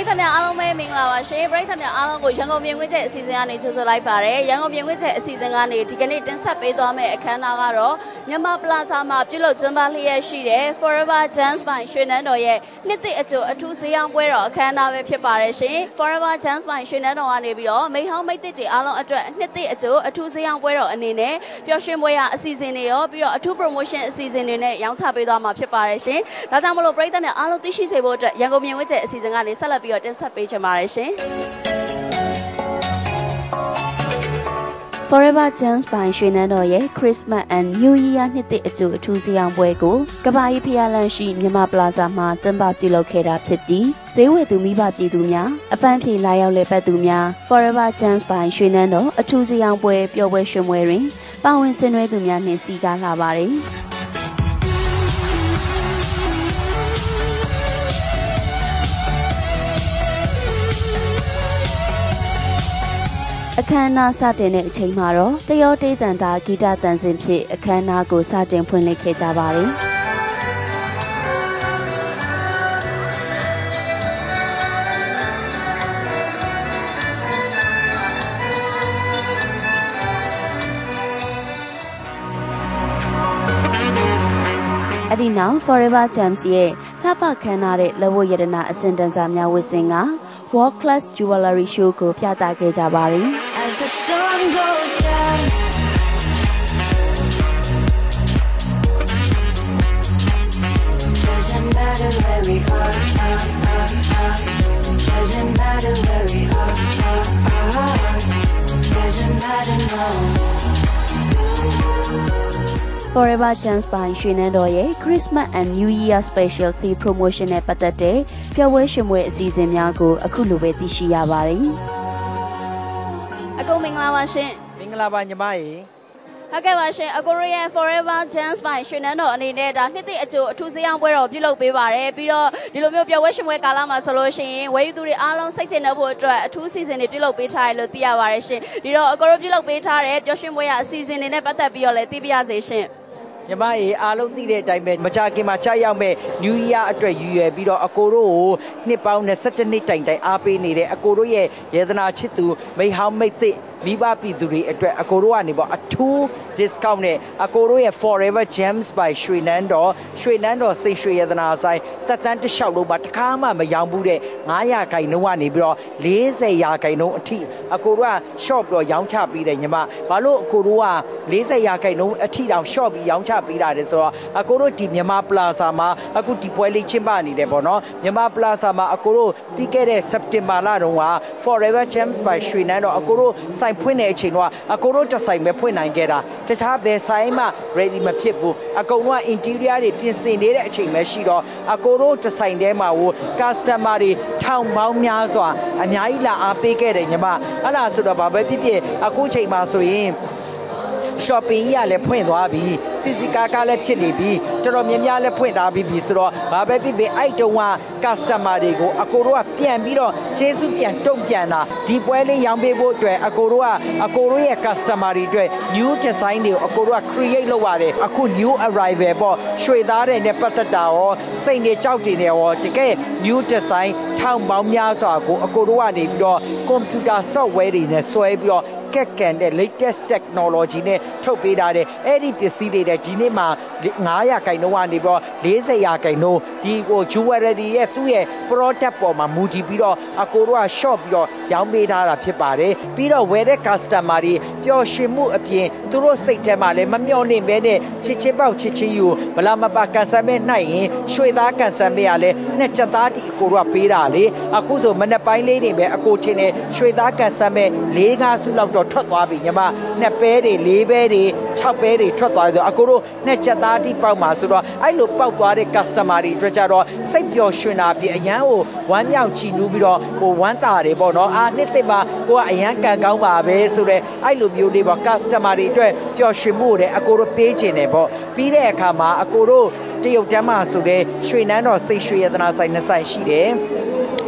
Bright သမ အားလုံးပဲမင်္ဂလာပါရှင် Bright သမ အားလုံးကိုရန်ကုန်မြင်ကွင်းချက်အစီအစဉ်ကနေကြိုဆိုလိုက်ပါတယ်ရန်ကုန်မြင်ကွင်းချက်အစီအစဉ်ကနေဒီကနေ့တင်ဆက်ပေးသွားမယ့်အခမ်းအနားကတော့မြန်မာပလာဇာမှာပြုလုပ်ကျင်းပလျက်ရှိတဲ့ Forever Gems by ရွှေနန်းတော်ရဲ့နှစ်သစ်အကြိုအထူးဈေးရောင်းပွဲတော်အခမ်းအနားပဲဖြစ်ပါတယ်ရှင် Forever Gems by ရွှေနန်းတော်ကနေပြီးတော့မိဟောင်းမိတ်သစ်တွေအားလုံးအတွက်နှစ်သစ်အကြိုအထူးဈေးရောင်းပွဲတော်အနေနဲ့ပျော်ရွှင်ပွဲရအစီအစဉ်တွေရောပြီးတော့အထူး promotion အစီအစဉ်တွေနဲ့ရောင်းချပေးသွားမှာဖြစ်ပါတယ်ရှင်ဒါကြောင့်မလို့ Bright သမအားလုံးသိရှိစေဖို့အတွက်ရန်ကုန်မြင်ကွင်းချက်အစီအစဉ်ကနေဆက်လက်ပြီးတော့တင်ဆက်ပေးချင်ပါတယ်ရှင် Forever Gems by ရွှေနန်းတော်ရဲ့ Christmas and New Year နှစ်သစ်အကြိုအထူးဈေးရောင်းပွဲကိုကဘာကြီးဖျားလန့်ရှိမြန်မာပလာဇာမှာကျင်းပပြုလုပ်ခဲ့တာဖြစ်ပြီးဈေးဝယ်သူမိဘပြည်သူများအပန်းဖြေလာရောက်လည်ပတ်သူများ Forever Gems by ရွှေနန်းတော်အထူးဈေးရောင်းပွဲပျော်ပွဲရွှင်ပွဲတွင်ပါဝင်ဆင်နွှဲသူများနှင့်စီကားလာပါတယ်အခမ်းအနားစတင်တဲ့အချိန်မှာတော့တရောတေးတန်တာဂီတတန်ဆင်ဖြင့်အခမ်းအနားကိုစတင်ဖွင့်လှစ်ခဲ့ကြပါတယ်အဲ့ဒီနောက် Forever Gems ရဲ့လှပခမ်းနားတဲ့လက်ဝတ်ရတနာအစင်တန်စာများဝတ်ဆင်က World Class Jewelry Show ကိုပြသခဲ့ကြပါတယ်Forever Gems by ရွှေနန်းတော်ရဲ့ Christmas and New Year Special Sale Promotion နဲ့ပတ်သက်တဲ့ပျော်ပွဲရှင်ပွဲအစီအစဉ်များကိုအခုလိုပဲသိရှိရပါတယ်။အကုန်မင်္ဂလာပါရှင်။မင်္ဂလာပါညီမရေ။ဟုတ်ကဲ့ပါရှင်အကိုရဲ့ Forever Gems by ရွှေနန်းတော်အနေနဲ့ဒါနှစ်သစ်အကြိုအထူးဈေးရောင်းပွဲတော်ပြုလုပ်ပေးပါတယ်ပြီးတော့ဒီလိုမျိုးပျော်ပွဲရှင်ပွဲကာလမှာဆိုလို့ရှိရင်ဝယ်ယူသူတွေအားလုံးစိတ်ချနှောဖို့အတွက်အထူးစီစဉ်တွေပြုလုပ်ပေးထားတယ်လို့သိရပါတယ်ရှင်ဒီတော့အကိုတို့ပြုလုပ်ပေးထားတဲ့ပျော်ရွှင်ပွဲရအစီအစဉ်တွေနဲ့ပတ်သက်ပြီးတော့လည်းသိပြရစေရှင်ညီမရေအားလုံးသိတဲ့အတိုင်းပဲမကြခင်မှာကြာရောက်မဲ့ New Year အတွက်ရည်ရွယ်ပြီးတော့အကိုတို့ကိုနှစ်ပေါင်း21နှစ်တိုင်တိုင်အားပေးနေတဲ့အကိုတို့ရဲ့ယေဒနာချစ်သူမိဟောင်းမိတ်သစ်မိဘပြည်သူတွေအတွက်အကိုတို့ကနေပေါ့အထူး discount နဲ့အကိုတို့ရဲ့ Forever Gems by ရွှေနန်းတော်စိတ်ရွှေယေဒနာဆိုင်တက်တန်းတစ်လျှောက်လုံးမှာတစ်ခါမှမရောင်းဘူးတဲ့900ခိုင်နှုန်းကနေပြီးတော့40ခိုင်နှုန်းအထိအကိုတို့က shop တော့ရောင်းချပေးတယ်ညီမဘာလို့အကိုတို့က40ခိုင်နှုန်းအထိတောင် shop ပြီးရောင်းချပေးတာလဲဆိုတော့အကိုတို့ဒီမြန်မာပလာဇာမှာအခုဒီပွဲလေးကျင်းပနေတယ်ပေါ့နော်မြန်မာပလာဇာမှာအကိုတို့ပြီးခဲ့တဲ့ September လတုန်းက Forever Gems by ရွှေနန်းတော်အကိုတို့ဆိုင်ဖွင့်တဲ့အချိန်တော့အကိုတို့တစ်ဆိုင်ပဲဖွင့်နိုင်ခဲ့တာတခြားဘယ်ဆိုင်မှ ready မဖြစ်ဘူးအကုန်လုံးက interior တွေပြင်ဆင်နေတဲ့အချိန်ပဲရှိတော့အကိုတို့တစ်ဆိုင်ထဲမှာဟို customer တွေထောင်ပေါင်းများစွာအများကြီးလာအားပေးခဲ့တယ်ညီမအဲ့လားဆိုတော့ဘာပဲဖြစ်ဖြစ်အခုချိန်မှာဆိုရင်shopping ကြီးကလည်းဖွင့်သွားပြီစီစီကာကလည်းဖြစ်နေပြီတော်တော်များများလည်းဖွင့်ထားပြီဆိုတော့ဘာပဲဖြစ်ဖြစ်အဲ့တုန်းက customer တွေကိုအကိုတို့ကပြန်ပြီးတော့ကျေးဇူးပြန်တုံ့ပြန်တာဒီပွဲလေးရောင်းပေးဖို့အတွက်အကိုတို့ရဲ့ customer တွေအတွက် new design တွေကိုအကိုတို့က create လုပ်ရတယ်အခု new arrival ပေါ့ရွှေသားတွေနဲ့ပတ်သက်တာရောစိတ်တွေကြောက်တွေနဲ့ရောတကယ် new design ထောင်ပေါင်းများစွာကိုအကိုတို့ကနေပြီးတော့ computer software တွေနဲ့ဆွဲပြီးတော့ကက်ကန်တဲ့ latest technology နဲ့ထုတ်ပေးထားတဲ့အဲ့ဒီပစ္စည်းတွေတဲ့ဒီနေ့မှာ900ခိုင်နှုန်းကနေပြီးတော့40ခိုင်နှုန်းဒီကို jewelry ရဲ့သူ့ရဲ့ product ပေါ်မှာမူတည်ပြီးတော့အကိုတို့က shop ပြီးတော့ရောင်းပေးထားတာဖြစ်ပါတယ်ပြီးတော့ဝယ်တဲ့ customer တွေပျော်ရွှင်မှုအပြင်သူတို့စိတ်ထဲမှာလည်းမမျှော်လင့်ဘဲနဲ့ချစ်ချင်းပေါက်ချစ်ချင်းယူဘလာမပါကန်ဆယ်မဲ့နိုင်ရင်ရွှေသားကန်ဆယ်မဲ့ကလည်းနှစ်ချက်သားတီအကိုတို့ကပေးတာလေအခုဆိုမနေ့ပိုင်းလေးတွေပဲအကိုချင်းနဲ့ရွှေသားကန်ဆယ်မဲ့4-5စုလောက်တော့ထွက်သွားပြီညီမနှစ်ပဲတွေ4ပဲတွေ6ပဲတွေထွက်သွားပြီဆိုအကိုတို့နှစ်ချက်သားတီပေါက်မှာဆိုတော့အဲ့လိုပေါက်သွားတဲ့ customer တွေအတွက်ကြတော့စိတ်ပျော်ရွှင်တာပြီးအရန်ကိုဝမ်းမြောက်ချီနူးပြီးတော့ဟိုဝမ်းသာတယ်ပေါ့နော်နှစ်သိမ့်မှာကိုကအရန်ကန်ကောင်းပါပဲဆိုတော့အဲ့လိုမျိုးလေးပေါ့ customer တွေအတွက်ပျော်ရွှင်မှုတွေအကိုတို့ပေးခြင်းတယ်ပေါ့ပြီးတဲ့အခါမှာအကိုတို့တရုတ်တန်းမှာဆိုတဲ့ရွှေနန်းတော်စိတ်ရွှေရတနာဆိုင်နှစ်ဆိုင်ရှိတယ်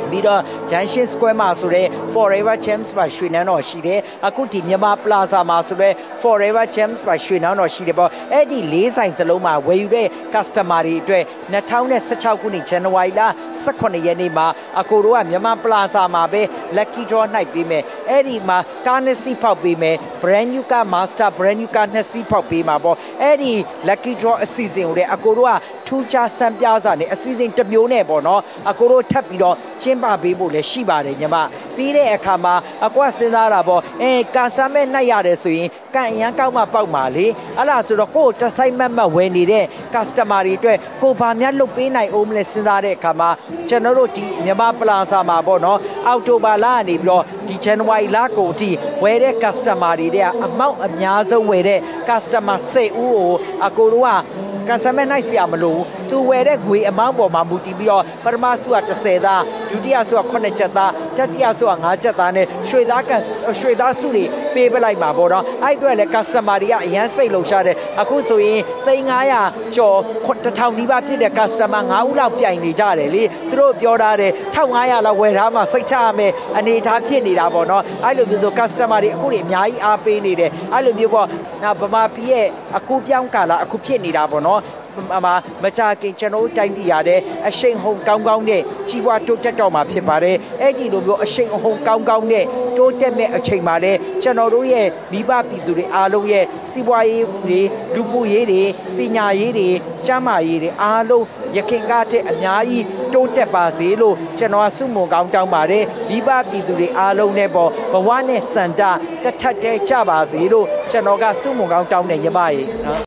ပြီးတော့ Junction Square မှာဆိုတဲ့ Forever Gems မှာရွှေနန်းတော်ရှိတယ်အခုဒီမြန်မာ Plaza မှာဆိုတဲ့ Forever Gems မှာရွှေနန်းတော်ရှိတယ်ပေါ့အဲ့ဒီ၄ဆိုင်စလုံးမှာဝယ်ယူတဲ့ customer တွေအတွက်2016ခုနှစ် January လ18ရက်နေ့မှာအကိုတို့ကမြန်မာ Plaza မှာပဲ Lucky Draw နိုင်ပေးမယ်အဲ့ဒီမှာကားနှစ်စီးဖောက်ပေးမယ် Brand New Car Master Brand New Car နှစ်စီးဖောက်ပေးမှာပေါ့အဲ့ဒီ Lucky Draw အစီအစဉ်ကိုလည်းအကိုတို့ကထူးခြားစံပြစာနဲ့အစီအစဉ်တစ်မျိုးနဲ့ပေါ့နော်အကိုတို့ထပ်ပြီးတော့ကျင်းပပေးဖို့လည်းရှိပါတယ်ညီမပြီးတဲ့အခါမှာအကွာစဉ်းစားတာပေါ့ကာဆမ်းမဲ့နှိုက်ရတယ်ဆိုရင်ကန်အရန်ကောက်မှပေါက်ပါလေအဲ့လားဆိုတော့ကိုယ်တဆိုင်မတ်မတ်ဝယ်နေတဲ့ customer တွေအတွက်ကိုဘာများလုပ်ပေးနိုင်အောင်မလဲစဉ်းစားတဲ့အခါမှာကျွန်တော်တို့ဒီမြန်မာ Plaza မှာပေါ့နော်အောက်တိုဘာလကနေပြီးတော့ဒီ January လကုန်အထိဝယ်တဲ့ customer တွေတဲ့အမောက်အများဆုံးဝယ်တဲ့ customer 10ဦးကိုအကိုတို့ကကန်ဆယ်မဲ့နိုင်စရာမလိုဘူးသူဝယ်တဲ့ငွေအမောင်းပေါ်မှာမူတည်ပြီးတော့ပထမဆုက30သားဒုတိယဆုက9ချက်သားတတိယဆုက5ချက်သားနဲ့ရွှေသားဆုတွေပေးပလိုက်မှာပေါ့နော်အဲ့အတွက်လည်း customer တွေကအရန်စိတ်လုံရှားတယ်အခုဆိုရင်3,500ကျော်1000နီးပါးဖြစ်တဲ့ customer 9ဦးလောက်ပြိုင်နေကြတယ်လေသူတို့ပြောထားတယ်1500လောက်ဝယ်ထားမှစိတ်ချရမယ်အနေထားဖြစ်နေတာပေါ့နော်အဲ့လိုမျိုးဆို customer တွေအခုတွေအများကြီးအားပေးနေတယ်အဲ့လိုမျိုးပေါ့နောက်ဗမာပြည်ရဲ့အခုပြောင်းကာလအခုဖြစ်နေတာပေါ့နော်မကြခင်ကျွန်တော်တိုင်းပြည်ရတဲ့အရှိန်ဟုန်ကောင်းကောင်းနဲ့ကြီးပွားတိုးတက်တော့မှာဖြစ်ပါတယ်အဲ့ဒီလိုမျိုးအရှိန်အဟုန်ကောင်းကောင်းနဲ့တိုးတက်မဲ့အချိန်မှာလည်းကျွန်တော်တို့ရဲ့မိဘပြည်သူတွေအားလုံးရဲ့စီးပွားရေးတွေလူမှုရေးတွေပညာရေးတွေကျန်းမာရေးတွေအားလုံးရခင်ကတဲ့အများကြီးတိုးတက်ပါစေလို့ကျွန်တော်ဆုမွန်ကောင်းတောင်းပါတယ်မိဘပြည်သူတွေအားလုံးနဲ့ပေါ့ဘဝနဲ့စန္ဒတထက်တဲကြပါစေလို့ကျွန်တော်ကဆုမွန်ကောင်းတောင်းနေညီမရေနော်